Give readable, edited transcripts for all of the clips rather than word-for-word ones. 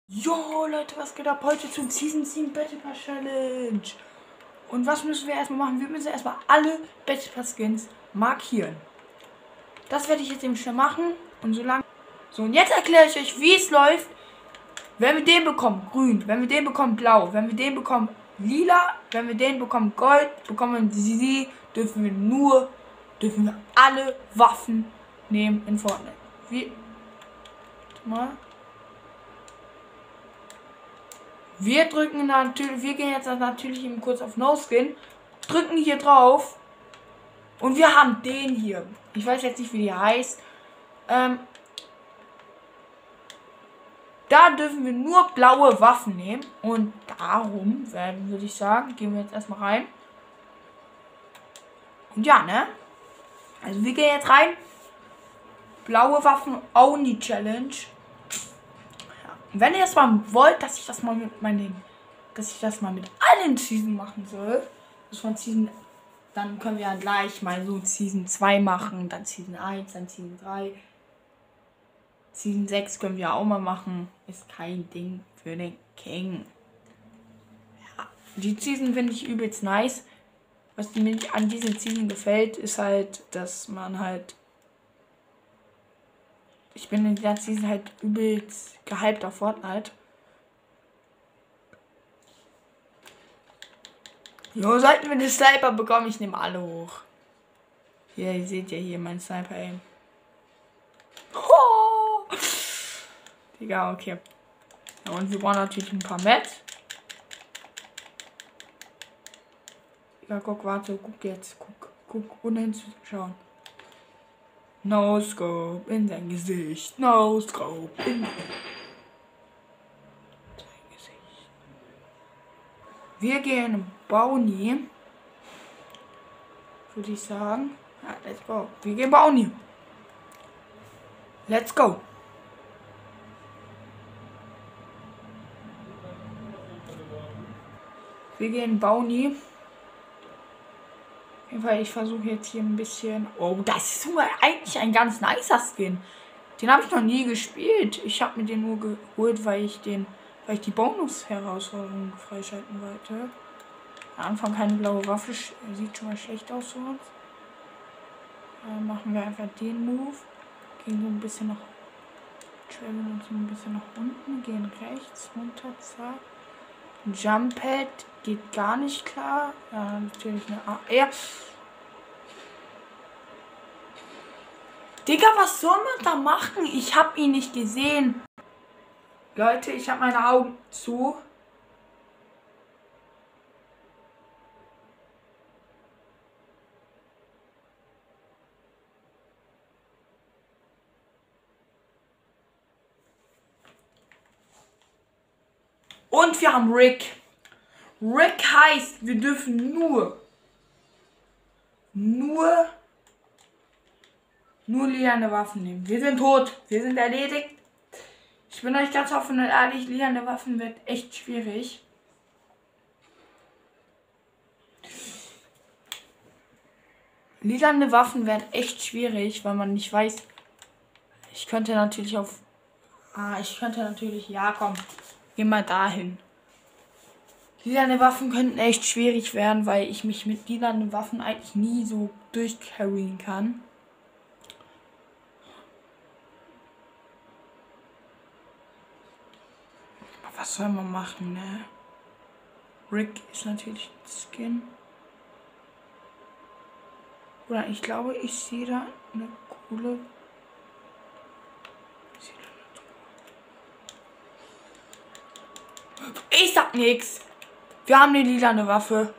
Jo Leute, was geht ab heute zum Season 7 Battle Pass Challenge? Und was müssen wir erstmal machen? Wir müssen erstmal alle Battle Pass Skins markieren. Das werde ich jetzt eben schnell machen. Und solange. So, und jetzt erkläre ich euch, wie es läuft. Wenn wir den bekommen, grün. Wenn wir den bekommen, blau. Wenn wir den bekommen, lila. Wenn wir den bekommen, gold. Bekommen sie, dürfen wir alle Waffen nehmen in Fortnite. Wie. Warte mal. Wir drücken natürlich, wir gehen jetzt natürlich eben kurz auf No Skin, drücken hier drauf und wir haben den hier. Ich weiß jetzt nicht, wie die heißt. Da dürfen wir nur blaue Waffen nehmen und darum würde ich sagen, gehen wir jetzt erstmal rein. Und ja, ne? Also wir gehen jetzt rein. Blaue Waffen Only Challenge. Wenn ihr es mal wollt, dass ich das mal mit allen Season machen soll, das von Season, dann können wir ja gleich mal so Season 2 machen, dann Season 1, dann Season 3. Season 6 können wir auch mal machen. Ist kein Ding für den King. Ja, die Season finde ich übelst nice. Was mir an diesen Season gefällt, ist halt, dass man halt. Ich bin in der Season halt übelst gehypt auf Fortnite. Jo, sollten wir den Sniper bekommen, ich nehme alle hoch. Hier, ihr seht ja hier mein Sniper Aim. Oh! Digga, okay. Ja, und wir brauchen natürlich ein paar Mets. Ja, guck, warte, guck jetzt. Guck, ohne hinzuschauen. No Scope in sein Gesicht. No Scope in sein Gesicht. Wir gehen Bounty. Würde ich sagen. Ja, let's go. Wir gehen Bounty. Let's go. Wir gehen Bounty. Weil ich versuche jetzt hier ein bisschen. Oh, das ist sogar eigentlich ein ganz nicer Skin. Den habe ich noch nie gespielt. Ich habe mir den nur geholt, weil ich die Bonus-Herausforderung freischalten wollte. Am Anfang keine blaue Waffe. Sieht schon mal schlecht aus für uns. Dann machen wir einfach den Move. Gehen so ein bisschen nach. Traveln uns ein bisschen nach unten. Gehen rechts runter. Zack. Jump Pad geht gar nicht klar. Ja, natürlich eine AR. Digga, was soll man da machen? Ich habe ihn nicht gesehen. Leute, ich habe meine Augen zu. Und wir haben Rick. Rick heißt, wir dürfen nur lilane Waffen nehmen. Wir sind tot. Wir sind erledigt. Ich bin euch ganz offen und ehrlich, lilane Waffen wird echt schwierig. Lilane Waffen werden echt schwierig, weil man nicht weiß. Ich könnte natürlich, ja komm, geh mal dahin. Lilane Waffen könnten echt schwierig werden, weil ich mich mit lilanen Waffen eigentlich nie so durchcarryen kann. Aber was soll man machen, ne? Rick ist natürlich ein Skin. Oder ich glaube, ich sehe da eine coole. Ich sag nix. Wir haben eine lilane Waffe.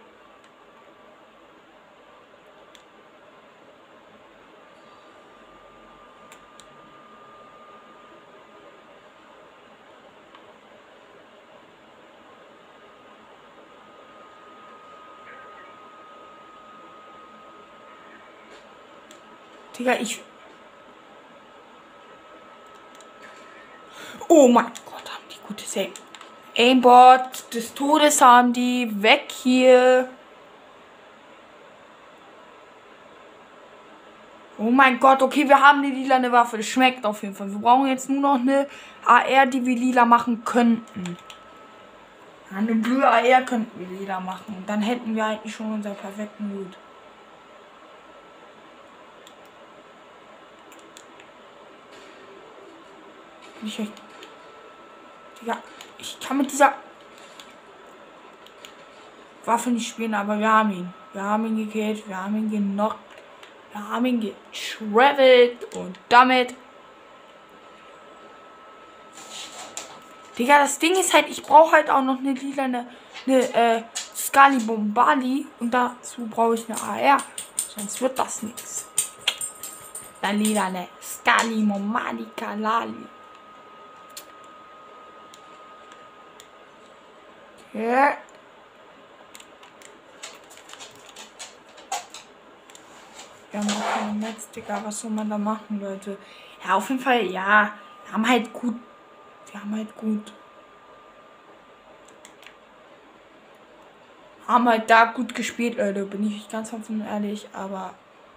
Digga, oh mein Gott, haben die gute Safe. Aimbot des Todes haben die. Weg hier. Oh mein Gott, okay, wir haben eine lilane Waffe. Das schmeckt auf jeden Fall. Wir brauchen jetzt nur noch eine AR, die wir lila machen könnten. Eine blöde AR könnten wir lila machen. Und dann hätten wir eigentlich schon unser perfekten Loot. Digga, ich kann mit dieser Waffe nicht spielen, aber wir haben ihn. Wir haben ihn gekillt, wir haben ihn genockt, wir haben ihn getravelt und damit. Digga, das Ding ist halt, ich brauche halt auch noch eine lilane, Skali Bombali und dazu brauche ich eine AR. Sonst wird das nichts. La lilane Skali Bombali Kalali. Ja. Wir haben noch keine Netz, Digga. Was soll man da machen, Leute? Ja, auf jeden Fall, ja. Wir haben halt gut. Haben halt da gut gespielt, Leute. Bin ich ganz offen und ehrlich. Aber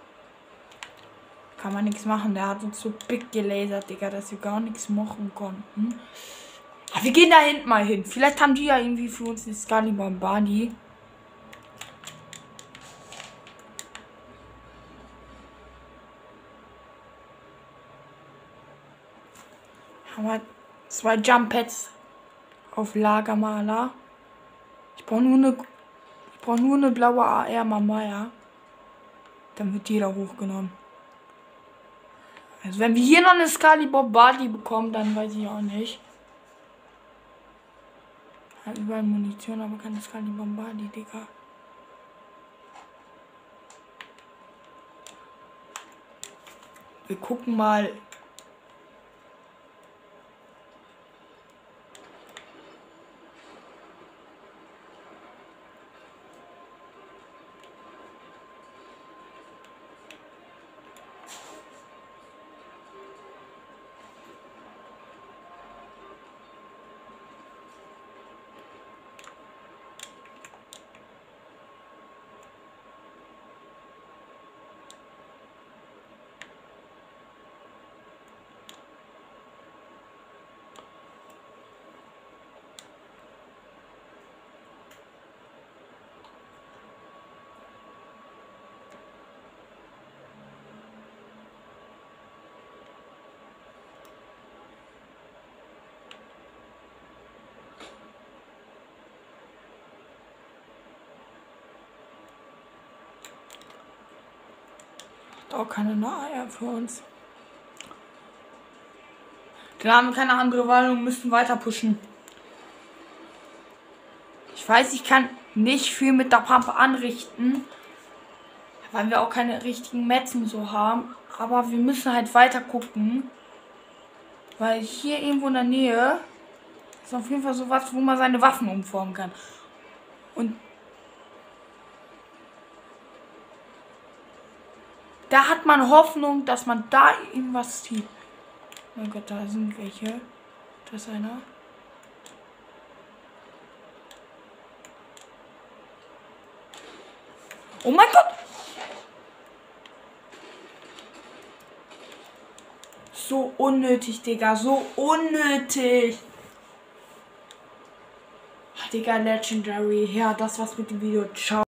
kann man nichts machen. Der hat uns so big gelasert, Digga, dass wir gar nichts machen konnten. Aber wir gehen da hinten mal hin. Vielleicht haben die ja irgendwie für uns eine Skali Bombali. Haben wir 2 Jump Pads auf Lagermaler. Ich brauche nur eine blaue AR Mama, ja. Dann wird jeder hochgenommen. Also wenn wir hier noch eine Skali Bombali bekommen, dann weiß ich auch nicht. Hat überall Munition, aber keine Skali Bombali, Digga. Wir gucken mal. Auch keine Nahe für uns. Dann haben wir keine andere Wahl und müssen weiter pushen. Ich weiß, ich kann nicht viel mit der Pampe anrichten, weil wir auch keine richtigen Metzen so haben. Aber wir müssen halt weiter gucken. Weil hier irgendwo in der Nähe ist auf jeden Fall sowas, wo man seine Waffen umformen kann. Und da hat man Hoffnung, dass man da irgendwas sieht. Oh mein Gott, da sind welche. Da ist einer. Oh mein Gott! So unnötig, Digga. So unnötig. Digga, Legendary. Ja, das war's mit dem Video. Ciao.